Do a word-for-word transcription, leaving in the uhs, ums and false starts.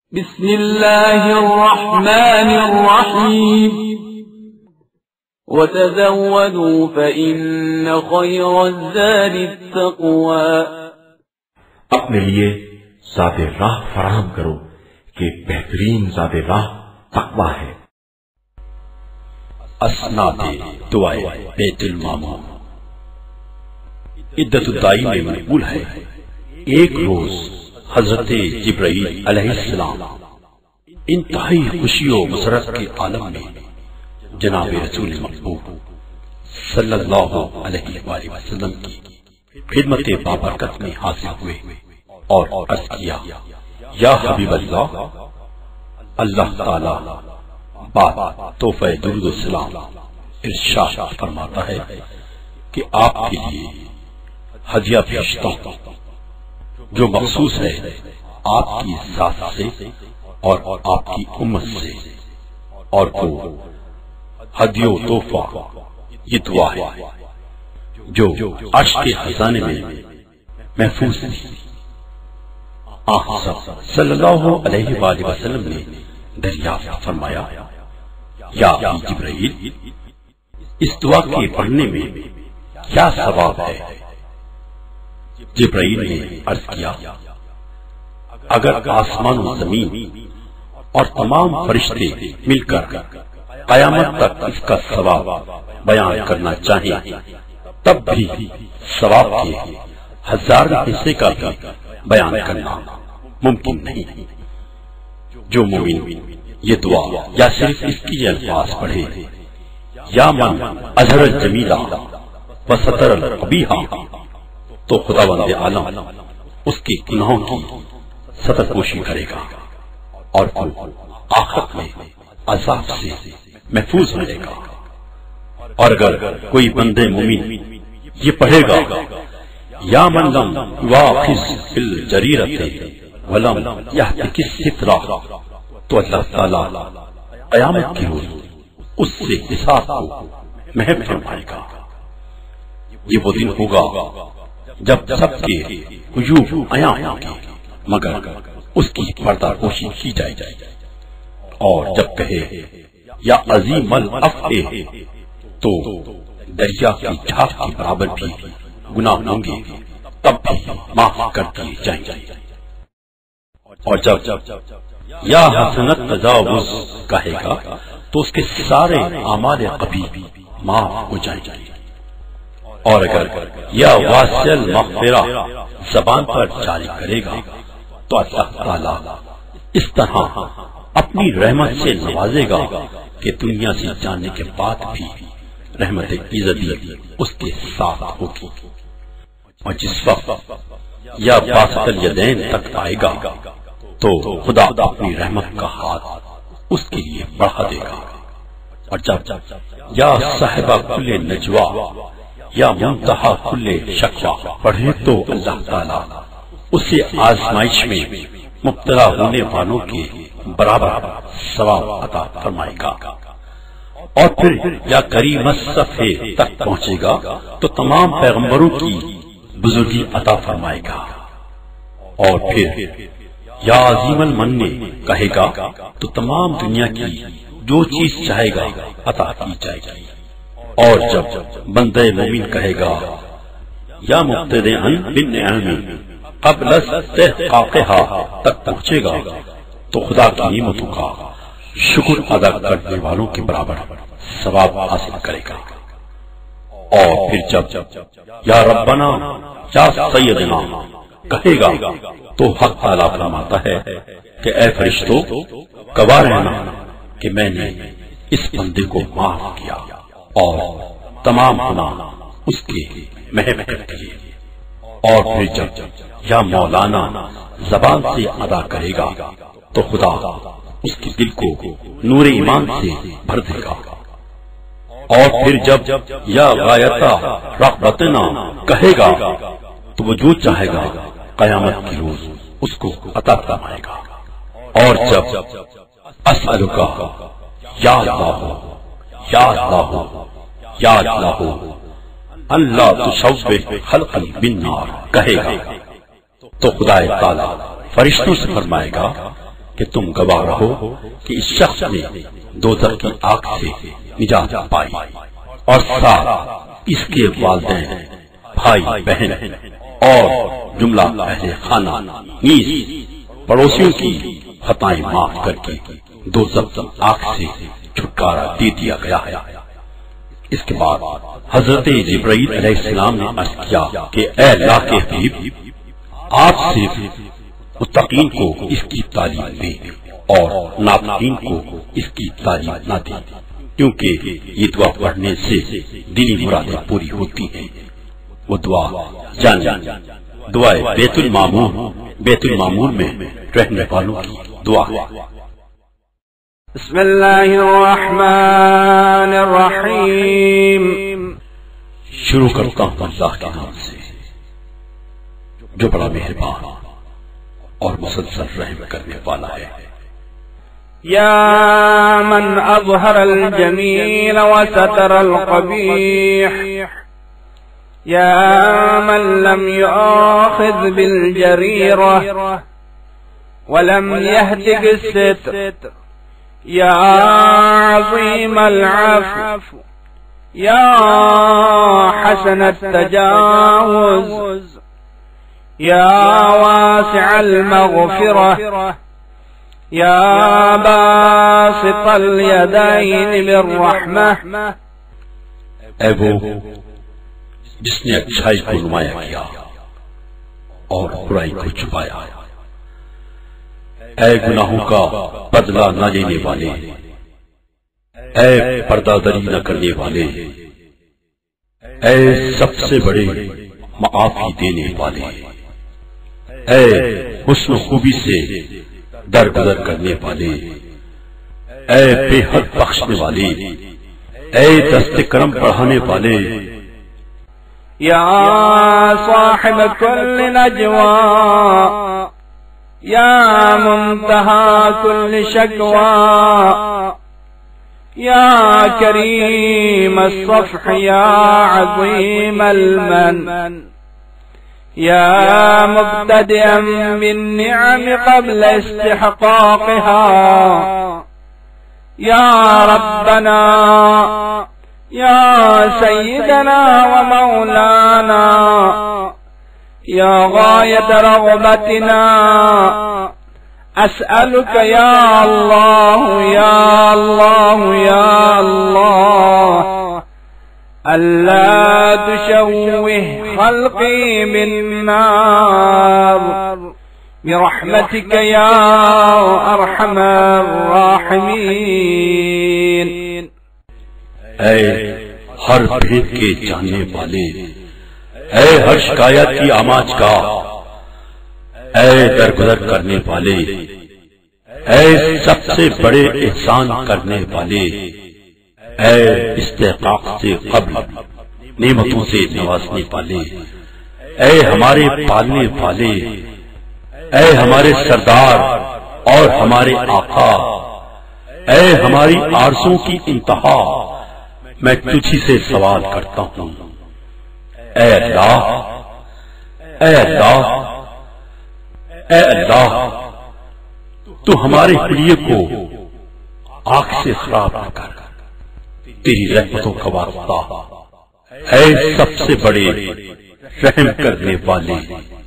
بسم اللہ الرحمن الرحیم وتزودوا فإن خير الزاد التقوى. اپنے لیے زاد راہ فراہم کرو کہ بہترین زاد راہ تقویٰ ہے. اسناد دعائے بیت المعمور. عدت الدائی میں مقبول ہے. ایک روز حضرت جبرائیل علیہ السلام انتہائی خوشی و مسرت کے عالم میں جناب رسول مقبول صلی اللہ علیہ وآلہ وسلم کی خدمت بابرکت میں حاضر ہوئے اور عرض کیا، یا حبیب اللہ، اللہ تعالی بات تحفہ درود و سلام ارشاد فرماتا ہے کہ آپ کے لیے ہدیہ پیشتا ہوں جو مخصوص ہے آپ کی ذات سے اور آپ کی امت سے، اور وہ ہدیہ و تحفہ یہ دعا ہے جو عرش کے خزانے میں محفوظ تھی. آقا صلی اللہ علیہ وآلہ وسلم نے دریافت فرمایا، یا جبرائیل، اس دعا کے پڑھنے میں کیا ثواب ہے؟ جبرائیل نے عرض کیا، اگر آسمان و زمین اور تمام فرشتے مل کر قیامت تک اس کا ثواب بیان کرنا چاہیں تب بھی ثواب کے ہزار حصے کا بھی بیان کرنا ممکن نہیں. جو مومن یہ دعا یا صرف اس کی الفاظ پڑھے، یا من اظہر الجمیلہ وستر القبیحہ، تو خدا بند عالم اس کے گناہوں کی ستر پوشی کرے گا اور وہ آخرت میں عذاب سے محفوظ رہے گا. اور اگر کوئی بندے مومن یہ پڑھے گا، یا من لم یواخذ بالجریرۃ ولم یحتک السترہ، تو اللہ تعالی قیامت کے روز اس سے حساب کو محو فرمائے گا. یہ وہ دن ہوگا جب سب کے عیوب عیاں ہوں گے مگر اس کی پردہ پوشی کی جائے جائے اور جب کہے یا عظیم العفو تو دریا کی جھاگ کے برابر بھی گناہ ہوں گے تب بھی معاف کر دیے جائیں گے. اور جب یا حسنت تجاوز کہے گا تو اس کے سارے اعمال قبیح معاف ہو جائیں گے. اور اگر یا واسع المغفرہ زبان پر جاری کرے گا تو اللہ تعالی اس طرح اپنی رحمت سے نوازے گا کہ دنیا سے جانے کے بعد بھی رحمت عزتی اس کے ساتھ ہوگی. اور جس وقت یا باسط الیدین تک آئے گا تو خدا اپنی رحمت کا ہاتھ اس کے لیے بڑھا دے گا. اور جب یا صاحبہ کل نجوا یا منتہا کل شکوا پڑھے تو اللہ تعالی اسے آزمائش میں مبتلا ہونے والوں کے برابر ثواب عطا فرمائے گا. اور پھر یا کریم الصفحے تک پہنچے گا تو تمام پیغمبروں کی بزرگی عطا فرمائے گا. اور پھر یا عظیم المن کہے گا تو تمام دنیا کی جو چیز چاہے گا عطا کی جائے گی. اور جب بندہ مومن کہے گا یا مبتدئا بالنعم قبل استحقاقها تک پہنچے گا تو خدا کی نعمتوں کا شکر ادا کرنے والوں کے برابر ثواب حاصل کرے گا. اور پھر جب یا ربنا یا سیدنا کہے گا تو حق تعالی فرماتا ہے کہ اے فرشتوں گواہ رہنا کہ میں نے اس بندے کو معاف کیا اور تمام گناہ اس کے محو کر دیے. اور پھر جب یا مولانا زبان سے ادا کرے گا تو خدا اس کے دل کو نور ایمان سے بھر دے گا. اور پھر جب یا غایتا رغبتنا کہے گا تو وہ جو چاہے گا قیامت کی روز اس کو عطا فرمائے گا. اور جب اسألک یا اللہ یا اللہ یا اللہ اللہ تشوہ خلقا بالنار کہے گا تو خدا تعالی فرشتوں سے فرمائے گا، کہ تم گواہ رہو کہ اس شخص نے دوزخ کی آگ سے نجات پائی اور ساتھ اس کے والدین، بھائی بہن اور جملہ اہل خانہ نیز پڑوسیوں کی خطائیں معاف کر کے دوزخ کی آگ سے چھٹکارا دے دیا گیا ہے۔ اس کے بعد حضرت جبرائیل علیہ السلام نے عرض کیا کہ اے اللہ کے حبیب، آپ صرف متقین کو اس کی تعلیم دیں اور ناقصین کو اس کی تعلیم نہ دیں، کیونکہ یہ دعا پڑھنے سے دینی مرادیں پوری ہوتی ہیں۔ وہ دعا جان دعائے بیت المعمور بیت المعمور میں رہنے والوں کی دعا ہے۔ بسم اللہ الرحمن الرحیم۔ شروع کرتا ہوں اللہ کے نام سے جو بڑا مہربان اور مسلسل رحم کرنے والا ہے۔ یا من اظہر الجمیل وستر القبیح، یا من لم یؤاخذ بالجریرہ ولم یہتک الستر، یا عظیم العفو، یا حسن التجاوز، یا واسع المغفرہ، یا باسط الیدین بالرحمہ۔ اے وہ جس نے اچھائی کو نمایاں کیا اور برائی کو چھپایا، اے گناہوں کا بدلہ نہ لینے والے، اے پردہ دری نہ کرنے والے، اے سب سے بڑے معافی دینے والے، اے حسن و خوبی سے درگزر کرنے والے، اے بے حد بخشنے والے، اے دست کرم بڑھانے والے، یا صاحب کل نجوا، یا منتہا کل شکوا، یا کریم الصفح، یا عظیم المن، یا مبتدئا بالنعم قبل استحقاقها، یا ربنا، یا سیدنا ومولانا، یا غایت رغبتنا، اسألك یا اللہ یا اللہ یا اللہ ألا تشوه خلقي بالنار برحمتك يا أرحم الراحمين۔ اے ہر بھید کے جاننے والے، اے ہر شکایت کی آماج کا، اے درگزر کرنے والے، اے سب سے بڑے احسان کرنے والے، اے استحقاق سے قبل نعمتوں سے نوازنے والے، اے ہمارے پالنے والے، اے ہمارے سردار اور ہمارے آقا، اے ہماری آرزوں کی انتہا، میں تجھی سے سوال کرتا ہوں، اے اللہ، اے اللہ، اے اللہ، تو ہمارے حلیے کو آنکھ سے خراب نہ کر، تیری رحمتوں کا واسطہ، اے سب سے بڑے رحم کرنے والے۔